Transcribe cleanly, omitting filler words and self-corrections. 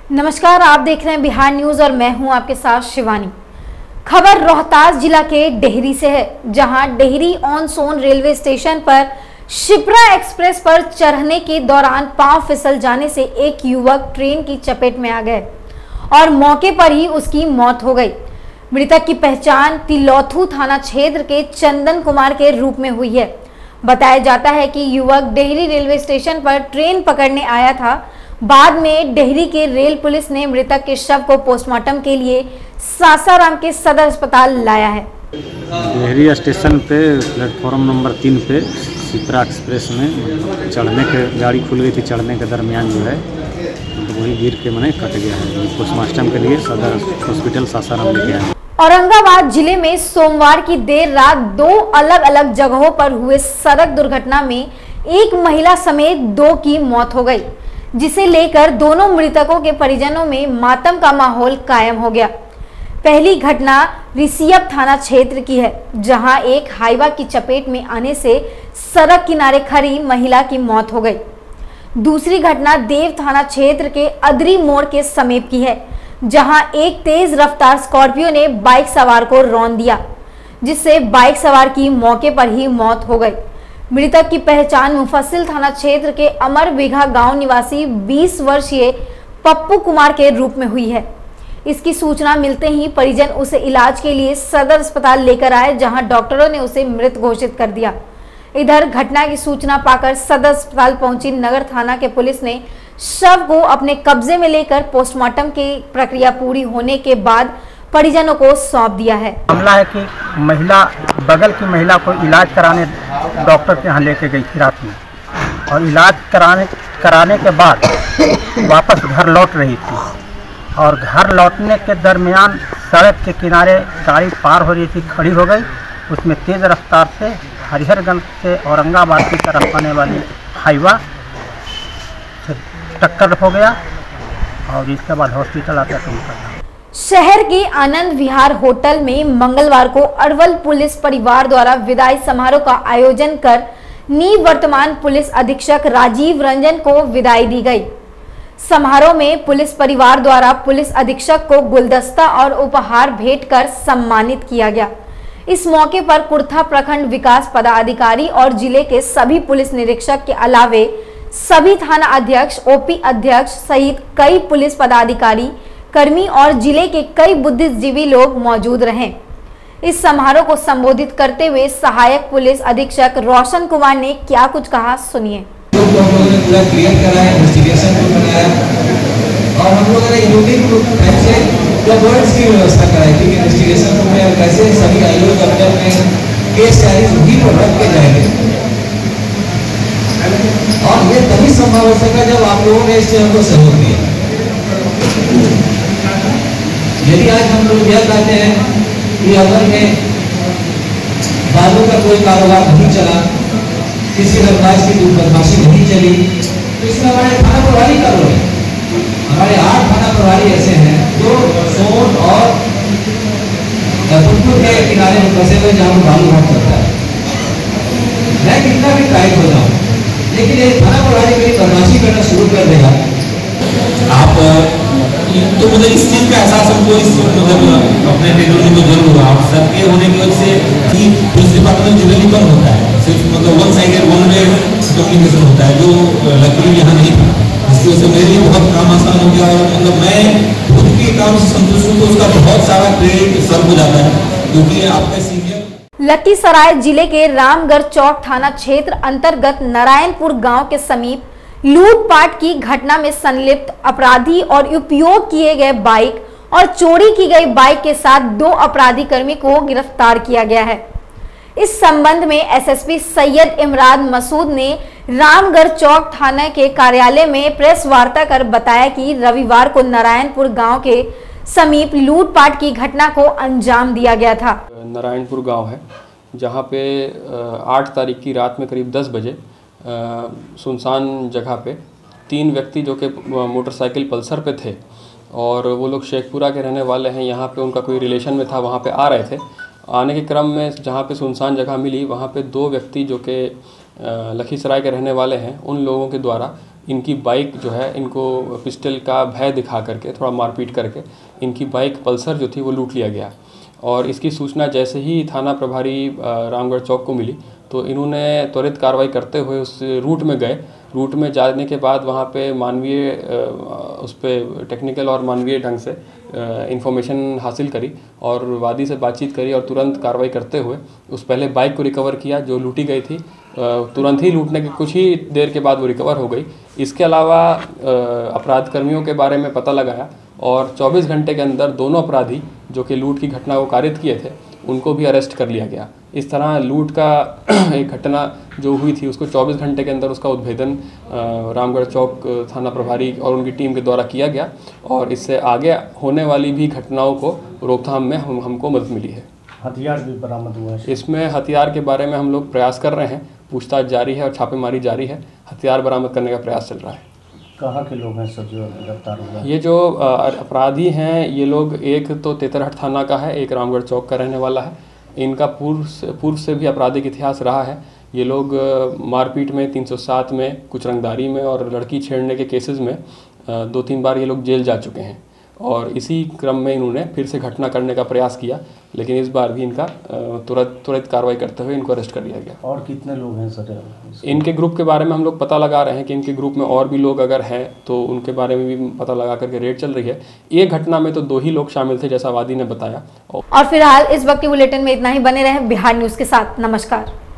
नमस्कार, आप देख रहे हैं बिहार न्यूज और मैं हूं आपके साथ शिवानी। खबर रोहतास जिला के डेहरी से है, जहां Dehri on Son railway station पर शिप्रा एक्सप्रेस पर चढ़ने के दौरान पांव फिसल जाने से एक युवक ट्रेन की चपेट में आ गए और मौके पर ही उसकी मौत हो गई। मृतक की पहचान तिलौथू थाना क्षेत्र के चंदन कुमार के रूप में हुई है। बताया जाता है कि युवक डेहरी रेलवे स्टेशन पर ट्रेन पकड़ने आया था। बाद में डेहरी के रेल पुलिस ने मृतक के शव को पोस्टमार्टम के लिए सासाराम के सदर अस्पताल लाया है। डेहरी स्टेशन पे प्लेटफॉर्म नंबर 3 पे शिप्रा एक्सप्रेस में चढ़ने के गाड़ी खुल गई थी। चढ़ने के दरमियान जो है तो वही गिर के मैंने कट गया है। पोस्टमार्टम के लिए सदर हॉस्पिटल सासाराम लेके आए। औरंगाबाद जिले में सोमवार की देर रात 2 अलग अलग जगहों पर हुए सड़क दुर्घटना में एक महिला समेत 2 की मौत हो गई, जिसे लेकर दोनों मृतकों के परिजनों में मातम का माहौल कायम हो गया। पहली घटना रिसियप थाना क्षेत्र की है, जहां एक हाईवा की चपेट में आने से सड़क किनारे खड़ी महिला की मौत हो गई। दूसरी घटना देव थाना क्षेत्र के अदरी मोड़ के समीप की है, जहां एक तेज रफ्तार स्कॉर्पियो ने बाइक सवार को रौंद दिया, जिससे बाइक सवार की मौके पर ही मौत हो गई। मृतक की पहचान मुफस्सिल थाना क्षेत्र के अमर बिघा गांव निवासी 20 वर्षीय पप्पू कुमार के रूप में हुई है। इसकी सूचना मिलते ही परिजन उसे इलाज के लिए सदर अस्पताल लेकर आए, जहां डॉक्टरों ने उसे मृत घोषित कर दिया। इधर घटना की सूचना पाकर सदर अस्पताल पहुंची नगर थाना के पुलिस ने शव को अपने कब्जे में लेकर पोस्टमार्टम की प्रक्रिया पूरी होने के बाद परिजनों को सौंप दिया है। मामला है कि बगल की महिला को इलाज कराने डॉक्टर के यहाँ लेके गई थी रात में, और इलाज कराने के बाद वापस घर लौट रही थी, और घर लौटने के दरमियान सड़क के किनारे गाड़ी पार हो रही थी, खड़ी हो गई। उसमें तेज़ रफ्तार से हरिहरगंज से औरंगाबाद की तरफ आने वाली हाईवा से टक्कर हो गया, और इसके बाद हॉस्पिटल आकर पहुँचा। शहर के आनंद विहार होटल में मंगलवार को अरवल पुलिस परिवार द्वारा विदाई समारोह का आयोजन कर निवर्तमान पुलिस अधीक्षक राजीव रंजन को विदाई दी गई। समारोह में पुलिस परिवार द्वारा पुलिस अधीक्षक को गुलदस्ता और उपहार भेंट कर सम्मानित किया गया। इस मौके पर कुर्था प्रखंड विकास पदाधिकारी और जिले के सभी पुलिस निरीक्षक के अलावे सभी थाना अध्यक्ष, ओपी अध्यक्ष सहित कई पुलिस पदाधिकारी, कर्मी और जिले के कई बुद्धिजीवी लोग मौजूद रहे। इस समारोह को संबोधित करते हुए सहायक पुलिस अधीक्षक रोशन कुमार ने क्या कुछ कहा, सुनिए। पूरा क्लियर करा है, इन्वेस्टिगेशन को बनाया, और हम लोगों ने यूनिक टाइप से वर्ड्स की व्यवस्था कराई थी कि इन्वेस्टिगेशन में कैसे सभी आईओ दफ्तर में केस डायरी वही पर रख के जाएंगे, और ये तभी संभव हो सका जब आप लोगों ने इससे हमको सहयोग दिया। यदि आज हम लोग यह कहते हैं कि अगर में बालू का कोई कारोबार नहीं चला, किसी बदमाश की बदमाशी नहीं चली, तो इसमें हमारे थाना प्रभारी का रोल है। हमारे 8 थाना प्रभारी ऐसे हैं जो सोन और फुटपुर के किनारे में बसे हुए, जहाँ बालू बहुत चलता है। मैं कितना भी टाइट हो जाऊँ, लेकिन ये थाना प्रभारी मेरी बदमाशी करना शुरू कर देगा। आप तो मतलब इस चीज़ का एहसास हमको इस मतलब अपने टेक्नोलॉजी को जरूर हुआ। आप सबके होने की वजह से कि पुलिस डिपार्टमेंट जनरली कम होता है, सिर्फ मतलब one sided one way communication होता है, जो लकीली यहाँ नहीं था। इसकी वजह से मेरे लिए बहुत काम आसान हो गया, और मतलब मैं खुद के काम से संतुष्ट हूँ, तो उसका बहुत सारा क्रेडिट सर हो जाता है, क्योंकि आपका सीनियर। लखीसराय जिले के रामगढ़ चौक थाना क्षेत्र अंतर्गत नारायणपुर गांव के समीप लूटपाट की घटना में संलिप्त अपराधी और उपयोग किए गए बाइक और चोरी की गई बाइक के साथ 2 अपराधी कर्मी को गिरफ्तार किया गया है। इस संबंध में एसएसपी सैयद इमरान मसूद ने रामगढ़ चौक थाना के कार्यालय में प्रेस वार्ता कर बताया कि रविवार को नारायणपुर गांव के समीप लूटपाट की घटना को अंजाम दिया गया था। नारायणपुर गांव है, जहां पे 8 तारीख की रात में करीब 10 बजे सुनसान जगह पे 3 व्यक्ति जो कि मोटरसाइकिल पल्सर पे थे, और वो लोग शेखपुरा के रहने वाले हैं। यहाँ पे उनका कोई रिलेशन में था, वहाँ पे आ रहे थे। आने के क्रम में जहाँ पे सुनसान जगह मिली, वहाँ पे 2 व्यक्ति जो कि लखीसराय के रहने वाले हैं, उन लोगों के द्वारा इनकी बाइक जो है, इनको पिस्टल का भय दिखा करके, थोड़ा मारपीट करके इनकी बाइक पल्सर जो थी वो लूट लिया गया। और इसकी सूचना जैसे ही थाना प्रभारी रामगढ़ चौक को मिली तो इन्होंने त्वरित कार्रवाई करते हुए उस रूट में गए। रूट में जाने के बाद वहाँ पे मानवीय उस पर टेक्निकल और मानवीय ढंग से इंफॉर्मेशन हासिल करी और वादी से बातचीत करी और तुरंत कार्रवाई करते हुए उस पहले बाइक को रिकवर किया जो लूटी गई थी। तुरंत ही लूटने के कुछ ही देर के बाद वो रिकवर हो गई। इसके अलावा अपराध कर्मियों के बारे में पता लगाया और 24 घंटे के अंदर दोनों अपराधी जो कि लूट की घटना को कारित किए थे उनको भी अरेस्ट कर लिया गया। इस तरह लूट का एक घटना जो हुई थी उसको 24 घंटे के अंदर उसका उद्भेदन रामगढ़ चौक थाना प्रभारी और उनकी टीम के द्वारा किया गया और इससे आगे होने वाली भी घटनाओं को रोकथाम में हमको मदद मिली है। हथियार भी बरामद हुआ है। इसमें हथियार के बारे में हम लोग प्रयास कर रहे हैं, पूछताछ जारी है और छापेमारी जारी है। हथियार बरामद करने का प्रयास चल रहा है। कहाँ के लोग हैं सब जो गिरफ्तार हुआ? ये जो अपराधी हैं ये लोग एक तो तेतरहट थाना का है, एक रामगढ़ चौक का रहने वाला है। इनका पूर्व से भी आपराधिक इतिहास रहा है। ये लोग मारपीट में 307 में, कुछ रंगदारी में और लड़की छेड़ने के केसेस में 2-3 बार ये लोग जेल जा चुके हैं और इसी क्रम में इन्होंने फिर से घटना करने का प्रयास किया, लेकिन इस बार भी इनका तुरंत कार्रवाई करते हुए इनको अरेस्ट कर लिया गया। और कितने लोग हैं सर? इनके ग्रुप के बारे में हम लोग पता लगा रहे हैं कि इनके ग्रुप में और भी लोग अगर हैं तो उनके बारे में भी पता लगा करके रेड चल रही है। एक घटना में तो 2 ही लोग शामिल थे जैसा वादी ने बताया। और फिलहाल इस वक्त के बुलेटिन में इतना ही। बने रहें बिहार न्यूज़ के साथ। नमस्कार।